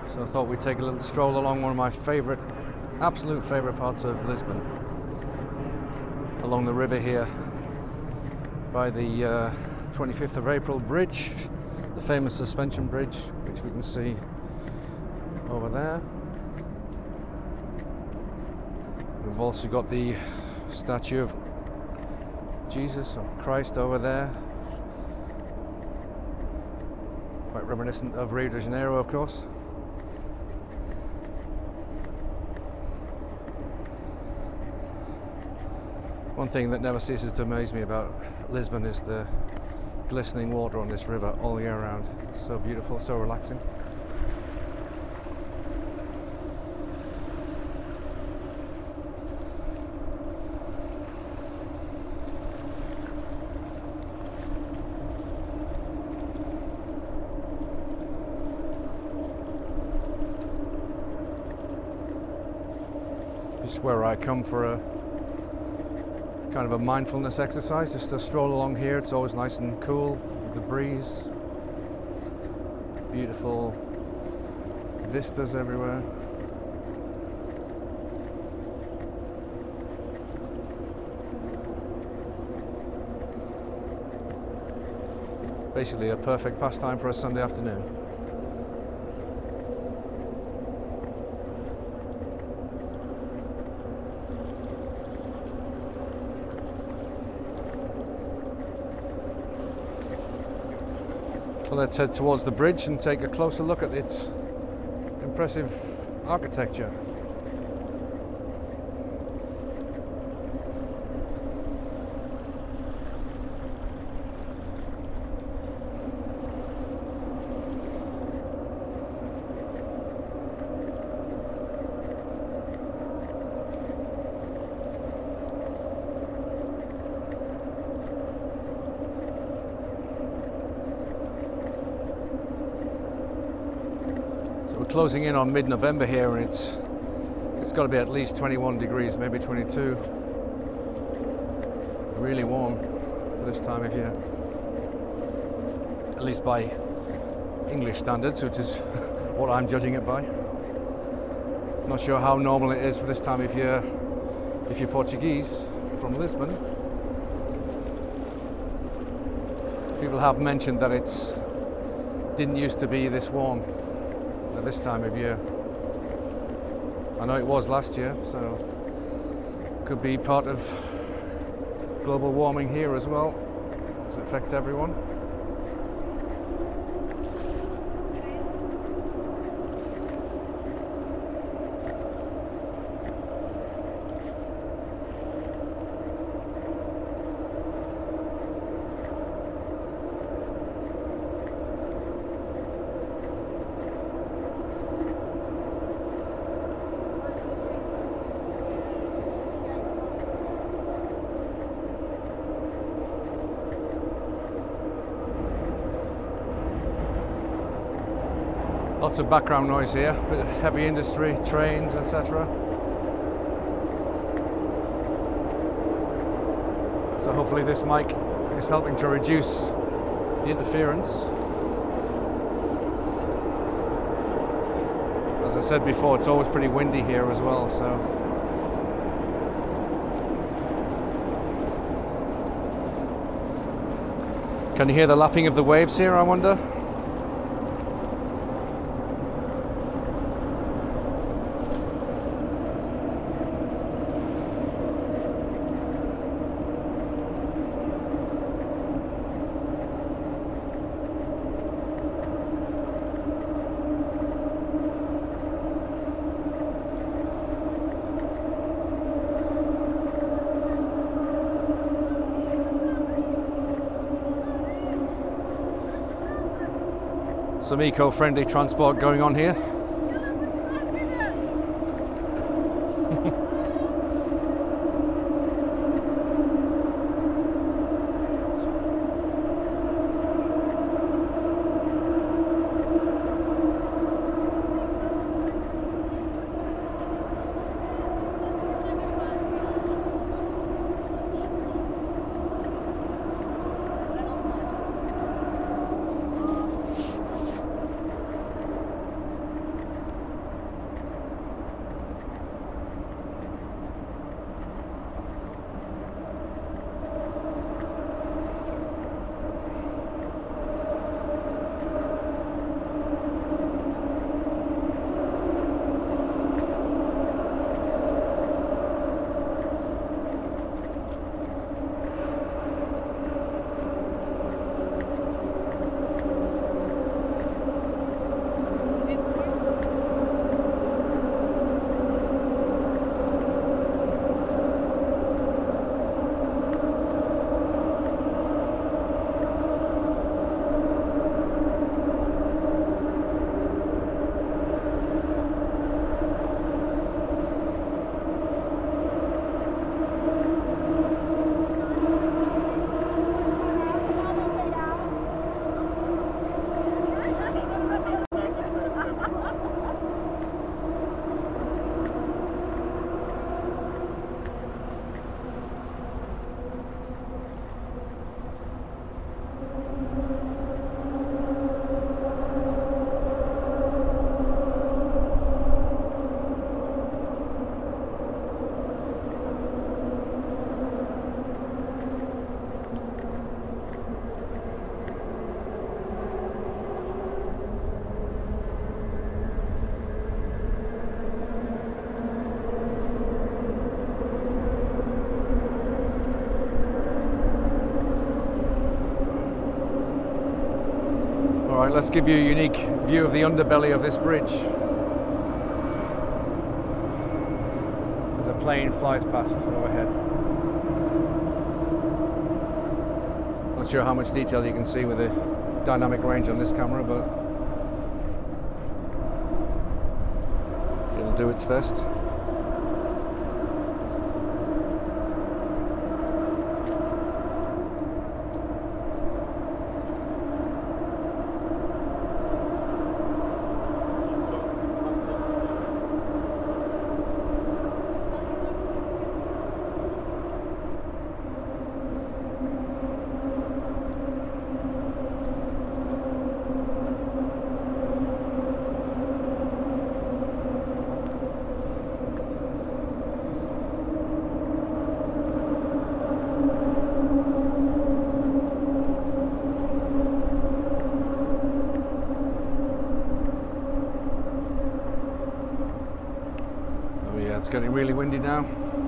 So I thought we'd take a little stroll along one of my absolute favourite parts of Lisbon, along the river here by the 25th of April bridge, the famous suspension bridge, which we can see over there. We've also got the statue of Jesus or Christ over there, quite reminiscent of Rio de Janeiro, of course. One thing that never ceases to amaze me about Lisbon is the glistening water on this river all year round. So beautiful, so relaxing. This is where I come for a kind of a mindfulness exercise, just to stroll along here. It's always nice and cool with the breeze. Beautiful vistas everywhere. Basically a perfect pastime for a Sunday afternoon. So let's head towards the bridge and take a closer look at its impressive architecture. Closing in on mid-November here, and it's got to be at least 21 degrees, maybe 22. Really warm for this time of year, at least by English standards, which is what I'm judging it by. Not sure how normal it is for this time of year if you're Portuguese from Lisbon. People have mentioned that it didn't used to be this warm at this time of year. I know it was last year, so could be part of global warming here as well, as it affects everyone. Lots of background noise here, a bit of heavy industry, trains, etc. So hopefully this mic is helping to reduce the interference. As I said before, it's always pretty windy here as well, so can you hear the lapping of the waves here, I wonder? Some eco-friendly transport going on here. Right, let's give you a unique view of the underbelly of this bridge. As a plane flies past overhead. Not sure how much detail you can see with the dynamic range on this camera, but it'll do its best. It's getting really windy now.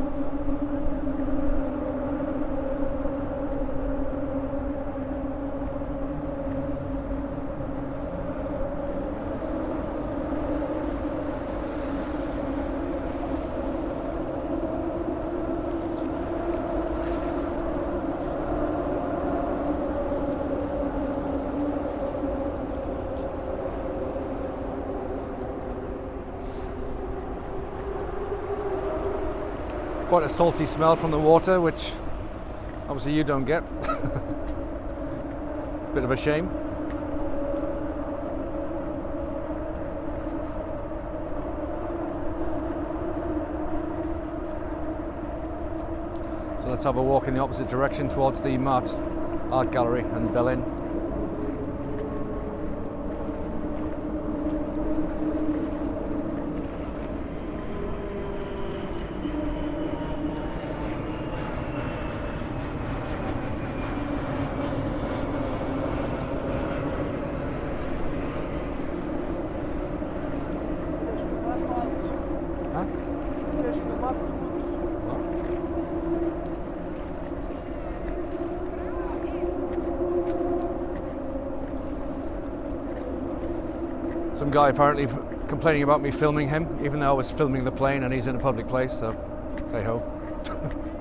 Quite a salty smell from the water, which obviously you don't get. Bit of a shame. So let's have a walk in the opposite direction towards the Mart Art Gallery and Berlin. Some guy apparently complaining about me filming him, even though I was filming the plane and he's in a public place, so hey ho.